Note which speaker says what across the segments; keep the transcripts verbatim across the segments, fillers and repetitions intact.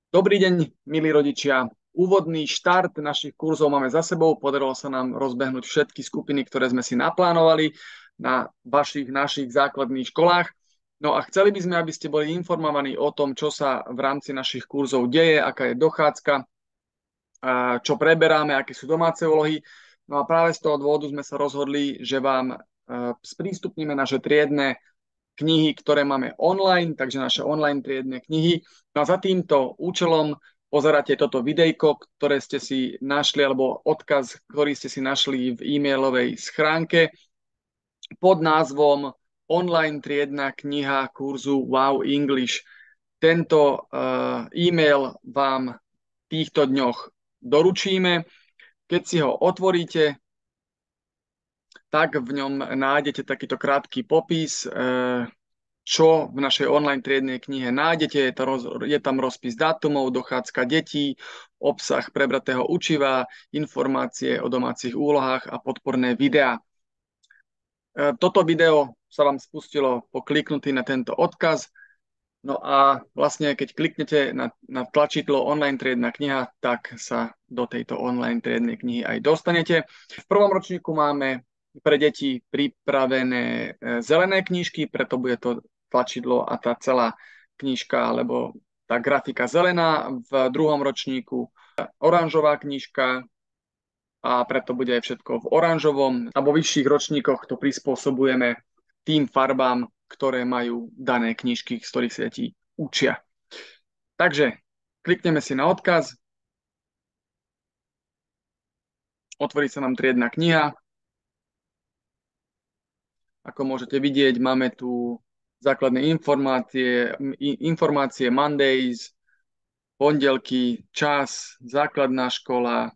Speaker 1: Dobrý deň, milí rodičia. Úvodný štart našich kurzov máme za sebou. Podarilo sa nám rozbehnúť všetky skupiny, ktoré sme si naplánovali na vašich, našich základných školách. No a chceli by sme, aby ste boli informovaní o tom, čo sa v rámci našich kurzov deje, aká je dochádzka, čo preberáme, aké sú domáce úlohy. No a práve z toho dôvodu sme sa rozhodli, že vám sprístupníme naše triedne knihy, ktoré máme online, takže naše online triedne knihy. No a za týmto účelom pozeráte toto videjko, ktoré ste si našli, alebo odkaz, ktorý ste si našli v e-mailovej schránke pod názvom Online triedna kniha kurzu Wow English. Tento uh, e-mail vám v týchto dňoch doručíme. Keď si ho otvoríte, tak v ňom nájdete takýto krátky popis, čo v našej online triednej knihe nájdete. Je, to roz, je tam rozpis dátumov, dochádzka detí, obsah prebratého učiva, informácie o domácich úlohách a podporné videá. Toto video sa vám spustilo po kliknutí na tento odkaz. No a vlastne, keď kliknete na, na tlačidlo online triedna kniha, tak sa do tejto online triednej knihy aj dostanete. V prvom ročníku máme pre deti pripravené zelené knižky, preto bude to tlačidlo a tá celá knižka, alebo tá grafika zelená. V druhom ročníku oranžová knižka a preto bude aj všetko v oranžovom. A vo vyšších ročníkoch to prispôsobujeme tým farbám, ktoré majú dané knižky, z ktorých sa deti učia. Takže klikneme si na odkaz. Otvorí sa nám triedna kniha. Ako môžete vidieť, máme tu základné informácie, informácie Mondays, pondelky, čas, základná škola,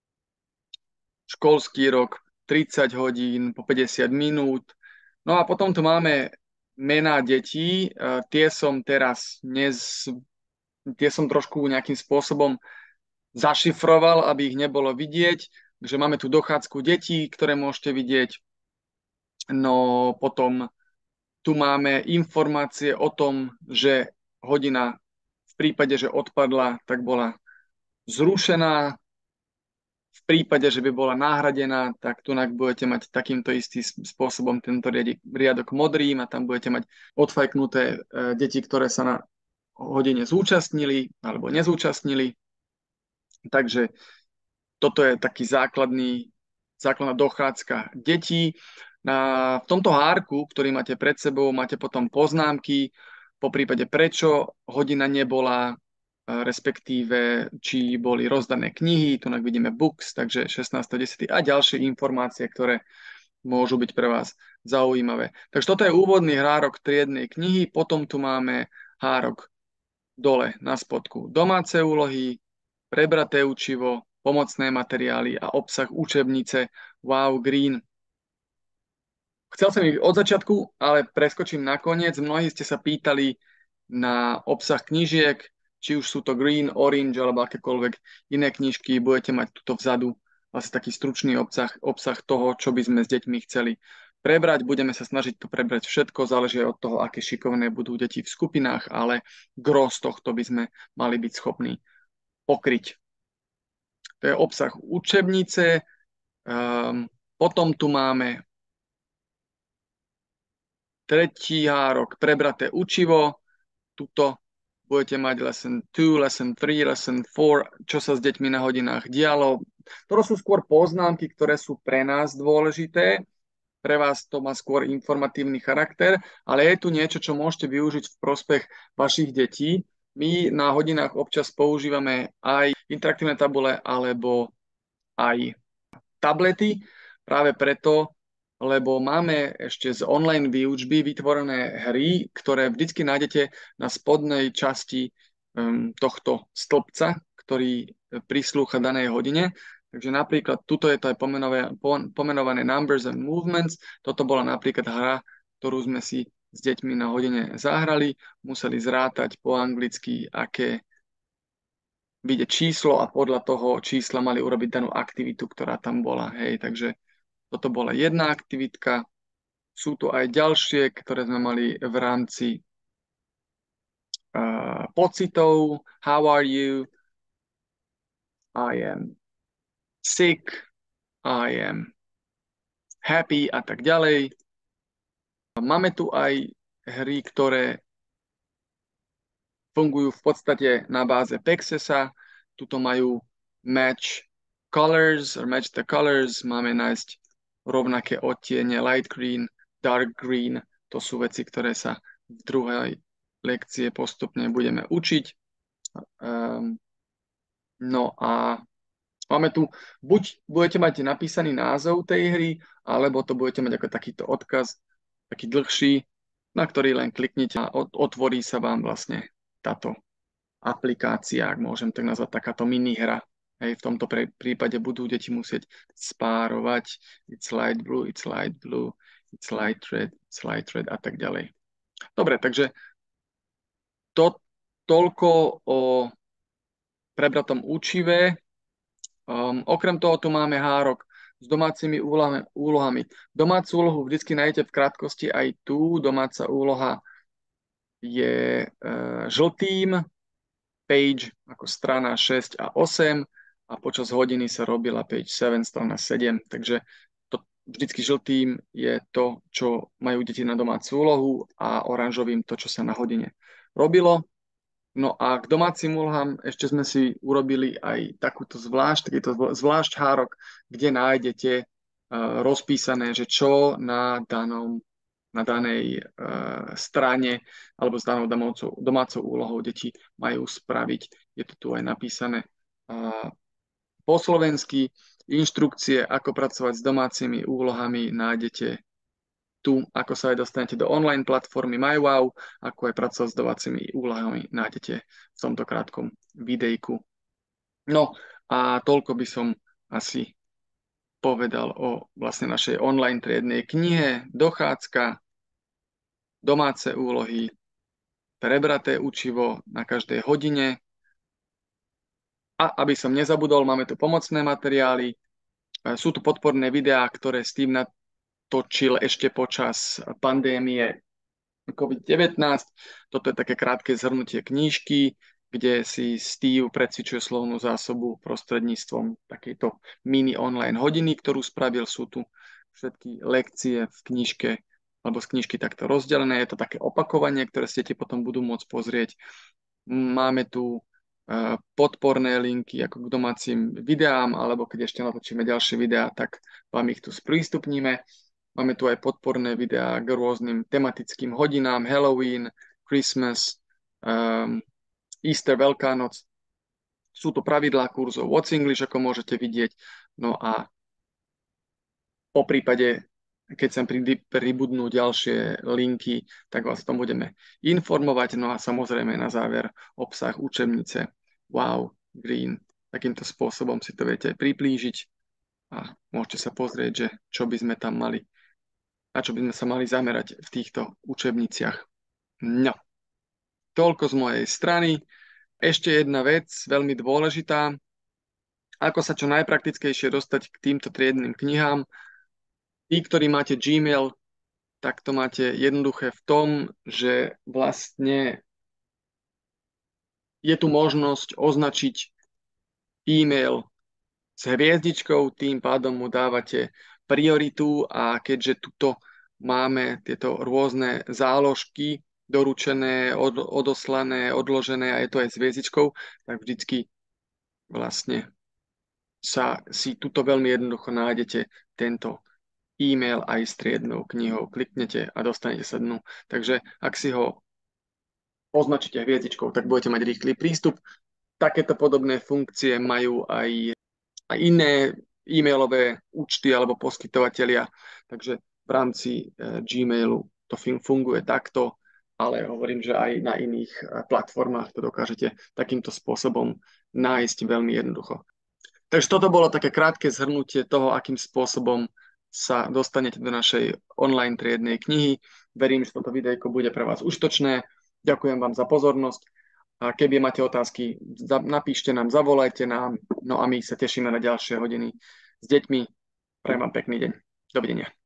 Speaker 1: školský rok, tridsať hodín po päťdesiat minút. No a potom tu máme mená detí. Tie som teraz dnes, tie som trošku nejakým spôsobom zašifroval, aby ich nebolo vidieť. Takže máme tu dochádzku detí, ktoré môžete vidieť. No potom tu máme informácie o tom, že hodina v prípade, že odpadla, tak bola zrušená. V prípade, že by bola nahradená, tak tu budete mať takýmto istým spôsobom tento riadok modrým a tam budete mať odfajknuté deti, ktoré sa na hodine zúčastnili alebo nezúčastnili. Takže toto je taký základný, základná dochádzka detí. Na, v tomto hárku, ktorý máte pred sebou, máte potom poznámky, po prípade prečo hodina nebola, respektíve či boli rozdané knihy, tu vidíme books, takže šestnásteho desať a ďalšie informácie, ktoré môžu byť pre vás zaujímavé. Takže toto je úvodný hárok triednej knihy, potom tu máme hárok dole na spodku domáce úlohy, prebraté učivo, pomocné materiály a obsah učebnice Wow Green. Chcel som ich od začiatku, ale preskočím na koniec. Mnohí ste sa pýtali na obsah knížiek, či už sú to Green, Orange alebo akékoľvek iné knižky. Budete mať tuto vzadu vlastne taký stručný obsah, obsah toho, čo by sme s deťmi chceli prebrať. Budeme sa snažiť to prebrať všetko, záleží od toho, aké šikovné budú deti v skupinách, ale gros tohto by sme mali byť schopní pokryť. To je obsah učebnice. Um, potom tu máme tretí hárok, prebraté učivo. Tuto budete mať lesson dva, lesson tri, lesson štyri, čo sa s deťmi na hodinách dialo. To sú skôr poznámky, ktoré sú pre nás dôležité. Pre vás to má skôr informatívny charakter, ale je tu niečo, čo môžete využiť v prospech vašich detí. My na hodinách občas používame aj interaktívne tabule alebo aj tablety, práve preto, lebo máme ešte z online výučby vytvorené hry, ktoré vždycky nájdete na spodnej časti um, tohto stĺpca, ktorý prislúcha danej hodine. Takže napríklad tuto je to aj pomenované, pomenované Numbers and Movements. Toto bola napríklad hra, ktorú sme si s deťmi na hodine zahrali. Museli zrátať po anglicky, aké vidieť číslo a podľa toho čísla mali urobiť danú aktivitu, ktorá tam bola. Hej, takže toto bola jedna aktivitka. Sú tu aj ďalšie, ktoré sme mali v rámci uh, pocitov, how are you, I am sick, I am happy a tak ďalej. Máme tu aj hry, ktoré fungujú v podstate na báze Pexesa. Tuto majú match colors, or match the colors. Máme nájsť rovnaké odtiene light green, dark green. To sú veci, ktoré sa v druhej lekcie postupne budeme učiť. Um, no a máme tu, buď budete mať napísaný názov tej hry, alebo to budete mať ako takýto odkaz, taký dlhší, na ktorý len kliknite a otvorí sa vám vlastne táto aplikácia, ak môžem tak nazvať, takáto minihra. Hej, v tomto prípade budú deti musieť spárovať it's light blue, it's light blue, it's light red, it's light red a tak ďalej. Dobre, takže to toľko o prebratom učive. Um, okrem toho tu máme hárok s domácimi úlohami. úlohami. Domácu úlohu vždy nájdete v krátkosti aj tu. Domáca úloha je uh, žltým, page ako strana šesť a osem a počas hodiny sa robila page sedem, strana sedem. Takže to vždycky žltým je to, čo majú deti na domácu úlohu a oranžovým to, čo sa na hodine robilo. No a k domácim úlohám ešte sme si urobili aj takúto zvlášť, takýto zvlášť hárok, kde nájdete uh, rozpísané, že čo na danom na danej uh, strane alebo s danou domácou, domácou úlohou deti majú spraviť. Je to tu aj napísané uh, po slovensky. Inštrukcie, ako pracovať s domácimi úlohami, nájdete tu, ako sa aj dostanete do online platformy MyWow, ako aj pracovať s domácimi úlohami, nájdete v tomto krátkom videjku. No a toľko by som asi povedal o vlastne našej online triednej knihe, dochádzka, domáce úlohy, prebraté učivo na každej hodine. A aby som nezabudol, máme tu pomocné materiály. Sú tu podporné videá, ktoré Steve natočil ešte počas pandémie COVID devätnásť. Toto je také krátke zhrnutie knížky, kde si Steve precvičuje slovnú zásobu prostredníctvom takejto mini online hodiny, ktorú spravil. Sú tu všetky lekcie v knižke alebo z knižky takto rozdelené. Je to také opakovanie, ktoré ste potom budú môcť pozrieť. Máme tu uh, podporné linky ako k domácim videám, alebo keď ešte natočíme ďalšie videá, tak vám ich tu sprístupníme. Máme tu aj podporné videá k rôznym tematickým hodinám, Halloween, Christmas, um, Easter, Veľká noc. Sú to pravidlá kurzov What's English, ako môžete vidieť. No a po prípade, keď sa pribudnú ďalšie linky, tak vás o tom budeme informovať. No a samozrejme na záver obsah učebnice Wow Green. Takýmto spôsobom si to viete priblížiť a môžete sa pozrieť, že čo by sme tam mali a čo by sme sa mali zamerať v týchto učebniciach. No, toľko z mojej strany. Ešte jedna vec, veľmi dôležitá. Ako sa čo najpraktickejšie dostať k týmto triednym knihám. Tí, ktorí máte Gmail, tak to máte jednoduché v tom, že vlastne je tu možnosť označiť e-mail s hviezdičkou, tým pádom mu dávate prioritu a keďže tuto máme tieto rôzne záložky doručené, od, odoslané, odložené a je to aj s hviezdičkou, tak vždycky vlastne sa si tuto veľmi jednoducho nájdete tento e-mail aj s triednou knihou. Kliknete a dostanete sa dnu. Takže ak si ho označíte hviezdičkou, tak budete mať rýchly prístup. Takéto podobné funkcie majú aj, aj iné e-mailové účty alebo poskytovatelia. Takže v rámci e, Gmailu to funguje takto, ale hovorím, že aj na iných e, platformách to dokážete takýmto spôsobom nájsť veľmi jednoducho. Takže toto bolo také krátke zhrnutie toho, akým spôsobom sa dostanete do našej online triednej knihy. Verím, že toto videjko bude pre vás užitočné. Ďakujem vám za pozornosť. A keby máte otázky, napíšte nám, zavolajte nám. No a my sa tešíme na ďalšie hodiny s deťmi. Prajem vám pekný deň. Dovidenia.